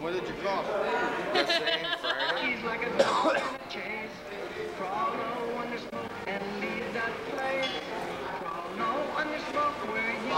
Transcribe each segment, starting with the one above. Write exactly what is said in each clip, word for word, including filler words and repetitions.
What did you call it? The same Friday? He's like a dog in a chase. Crawl low under smoke and leave that place. Crawl low under smoke where you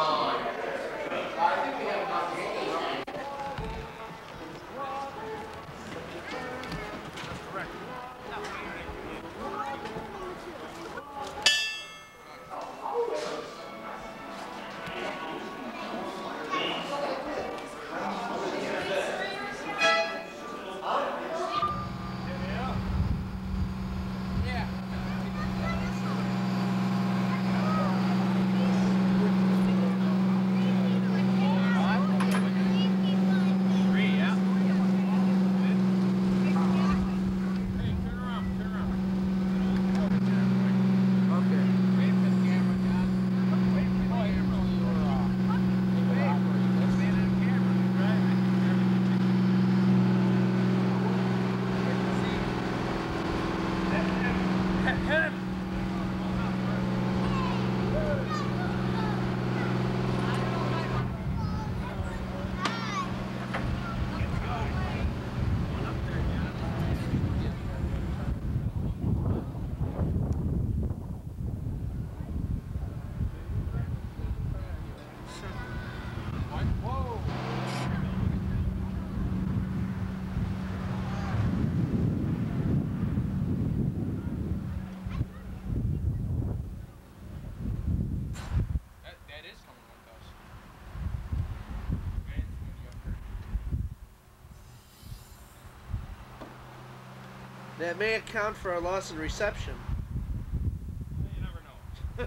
That may account for a loss in reception. You never know.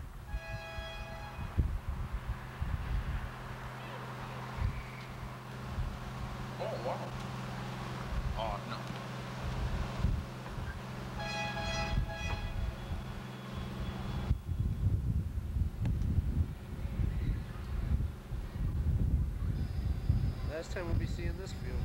Oh, wow. Oh, no. Last time we'll be seeing this field.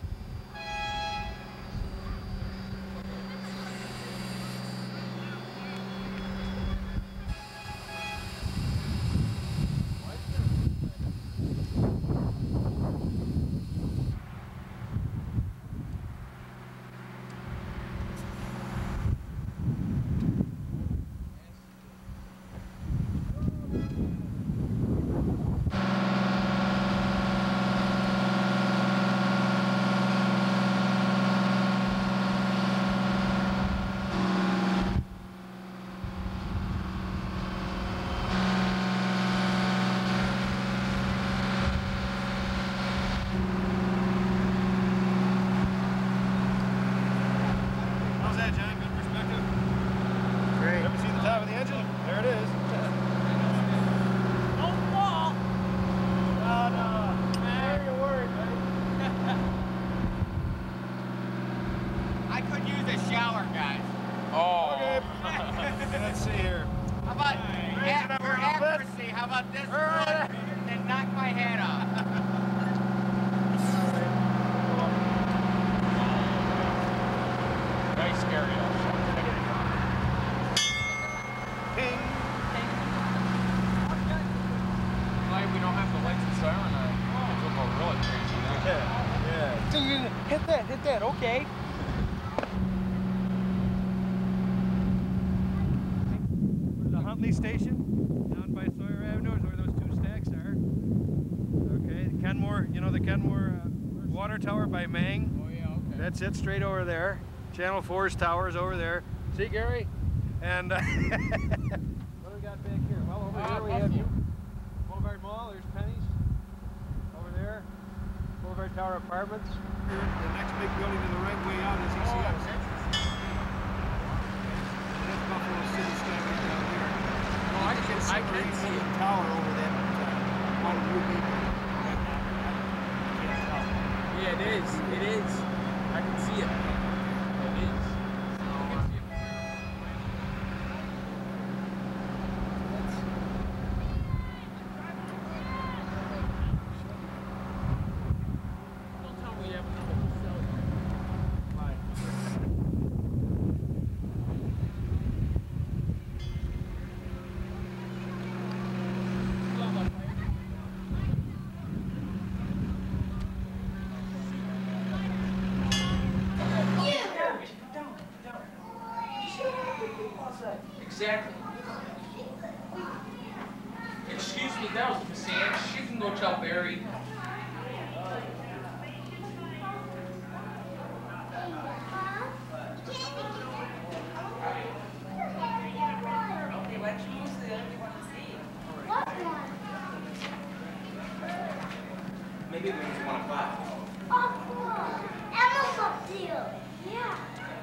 Hit that, hit that, okay. The Huntley station down by Sawyer Avenue is where those two stacks are. Okay, the Kenmore, you know the Kenmore uh, water tower by Mang? Oh, yeah, okay. That's it, straight over there. Channel four's tower's over there. See, Gary? And uh, what do we got back here? Well, over Ah, here we have you. Boulevard Mall, there's Penny's. Over there, Boulevard Tower Apartments. The next big building to the right way out is E C S. Oh, That's Buffalo City standing down here. well, I can, I can see it. Tower over that uh, one U B. Yeah, it is. It is. I can see it. It is. Exactly. Excuse me, that was Miss Ann. She can go tell Barry. Maybe it was one o'clock. Oh, cool. Emma's up there. Yeah.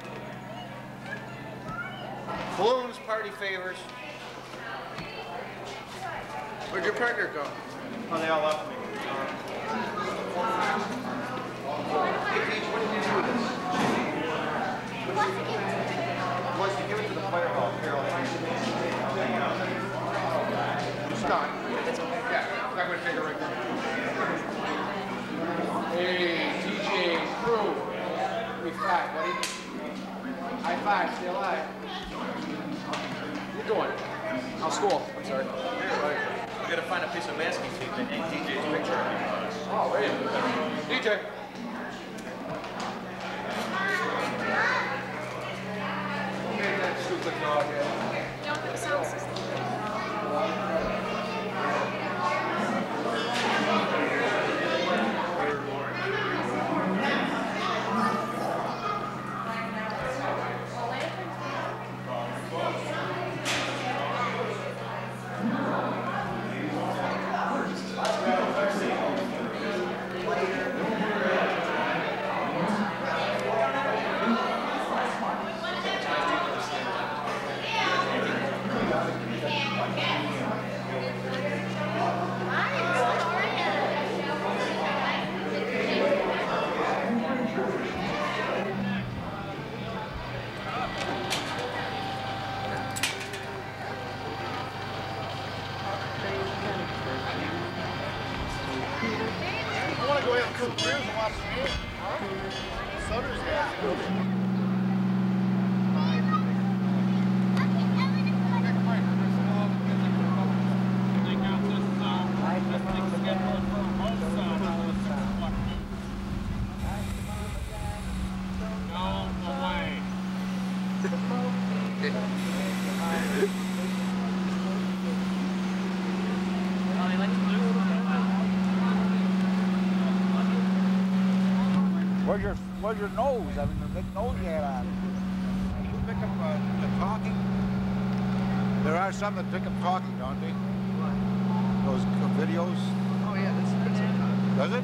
Balloons, party favors. Where'd your partner go? Oh, they all left me. Hey, Paige, what did you do with this? He wants to give it to the fire hall. Carol, it's done. Yeah, I'm going to take it right there. Hey, D J, crew. Give me five, buddy. High five, stay alive. What you doing? How's school? I'm sorry. We gotta find a piece of masking tape that ain't D J's picture. Oh, wait a minute. D J. Hey, that stupid dog, yeah. Don't have a sound system. Where's your, where's your nose? I mean, the big nose you had on. You pick up uh, the talking? There are some that pick up talking, don't they? What? Those videos? Oh, yeah, that's that's it. Does it?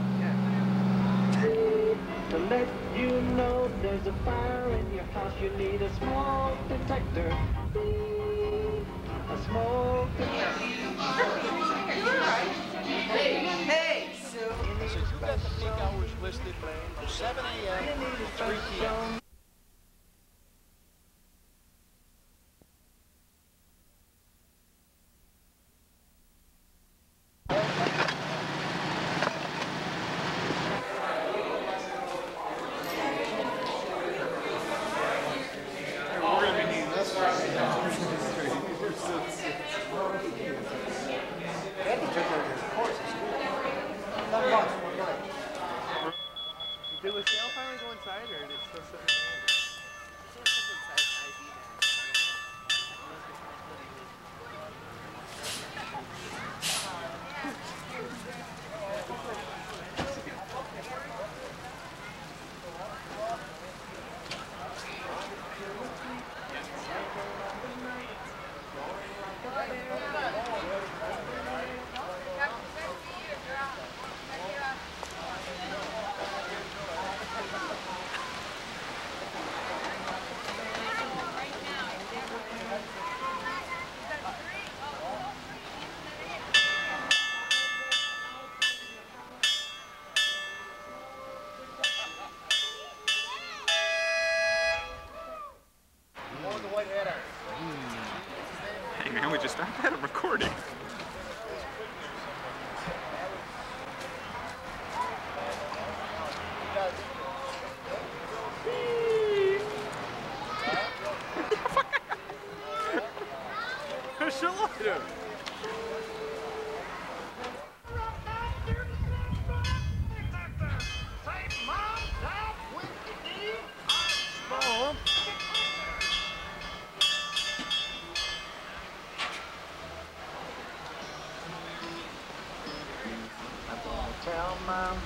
Yeah. To let you know there's a fire in your house, you need a smoke detector. A smoke detector. You're right. Hey, hey, Sue. You got the peak hours listed from seven A M to three P M Did the sail finally go inside, or did it still sit in the hand? Hey man, we just stopped at a recording.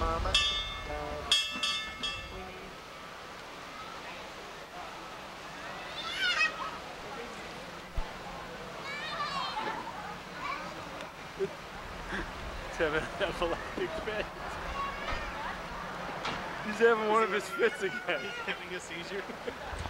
Mama. He's having an epileptic fit. He's having one of his fits again. He's having a seizure.